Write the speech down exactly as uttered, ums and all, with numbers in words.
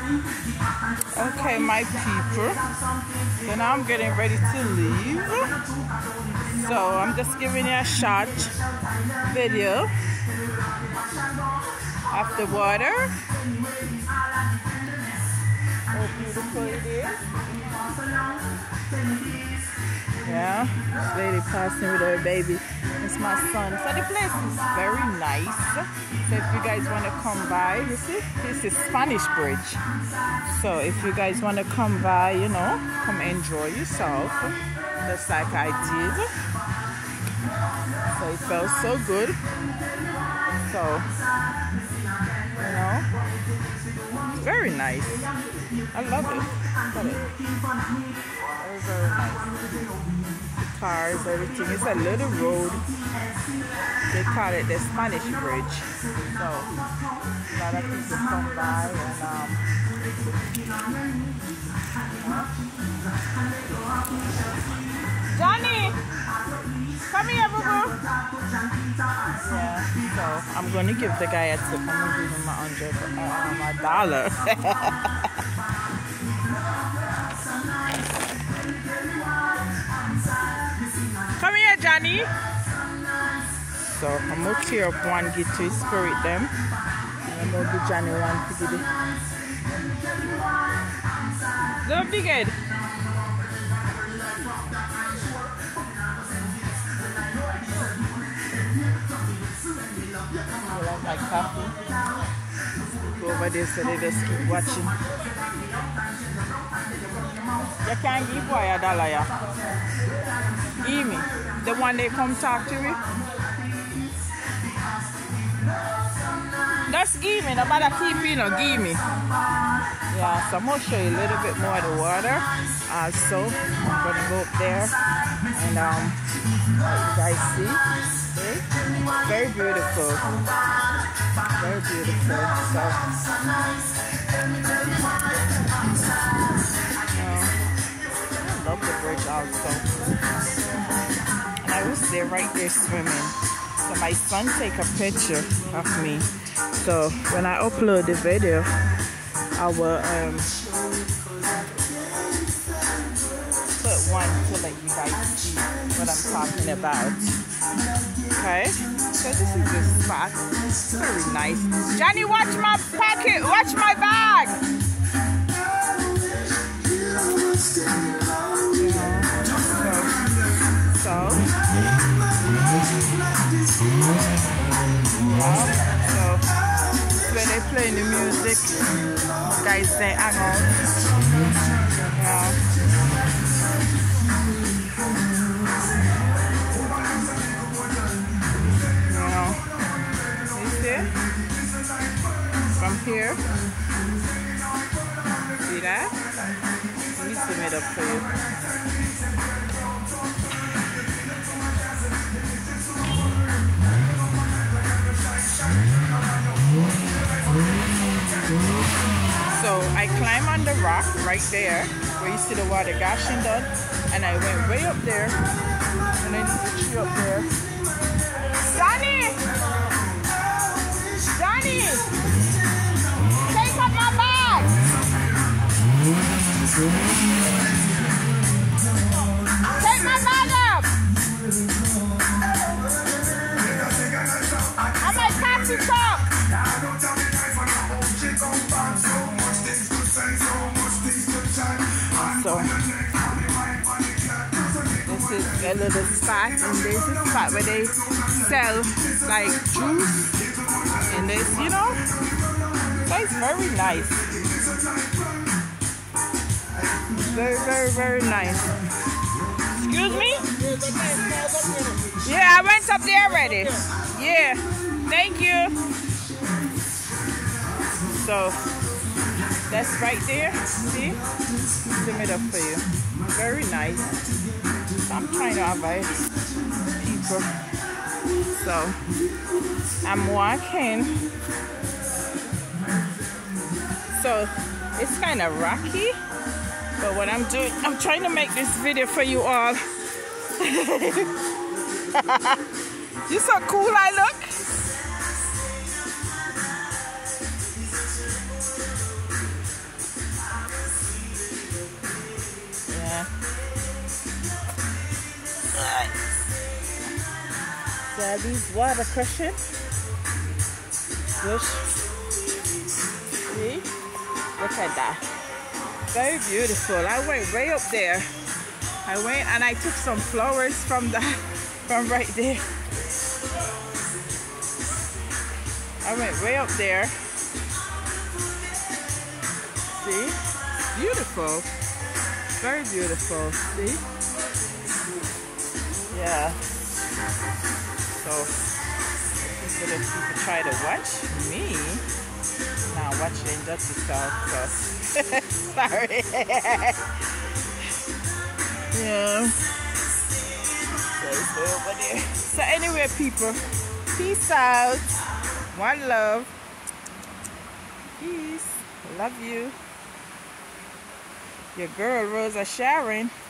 Okay, my people. So now I'm getting ready to leave. So I'm just giving you a short video of the water. Oh, beautiful it is. Yeah, this lady passing with her baby. It's my son. So the place is very nice. So if you guys want to come by, you see, this is Spanish Bridge. So if you guys want to come by, you know, come enjoy yourself, just like I did. So it felt so good. So, you know, it's very nice. I love it. Love it. Very, very nice. The cars, everything. It's a little road. They call it the Spanish Bridge. So a lot of people come by and um Johnny, come here, boo boo. Yeah, so I'm gonna give the guy a tip. I'm gonna give him a hundred, um, a dollar. Come here, Johnny. So I'm gonna tear up one guitar spirit them. And I'm gonna give Johnny one to give it. Don't be good. I love my coffee. Go over there so they just keep watching. You can't give boy a dollar, yeah. Give me. The one they come talk to me. Just give me, no matter keep you know, give me. Yeah, so I'm gonna show you a little bit more of the water. Also, I'm gonna go up there and um let you guys see. Okay? Very beautiful. Very beautiful. So I love the bridge also. And I was there right there swimming. So my son take a picture of me. So when I upload the video, I will um, put one to let you guys see what I'm talking about. Okay, so this is the spot. It's very nice. Johnny, watch my pocket. Watch my bag. Yeah. So, so. Yeah. So when they playing the music, guys they hang out. Yeah. You know, you see? From here. See that? Let me zoom it up for you. So I climbed on the rock right there where you see the water gushing down, and I went way up there and then the tree up there. Johnny! Johnny! Take up my bag! Take my bag up! I'm a coffee cup! So this is a little spot, and there's a spot where they sell like juice and this, you know, so it's very nice. Very, very, very nice. Excuse me? Yeah, I went up there already. Yeah, thank you. So that's right there. See? Zoom it up for you. Very nice. So I'm trying to avoid people. So I'm walking. So it's kind of rocky. But what I'm doing, I'm trying to make this video for you all. You so cool I look. So these water cushion. Bush. See? Look at that. Very beautiful. I went way up there. I went and I took some flowers from the from right there. I went way up there. See? Beautiful. Very beautiful. See? Yeah. So people, if people try to watch me, now watch the industry stuff. So sorry. Yeah. So it's over there. So anyway, people, peace out. One love. Peace. Love you. Your girl Rosa Sharon.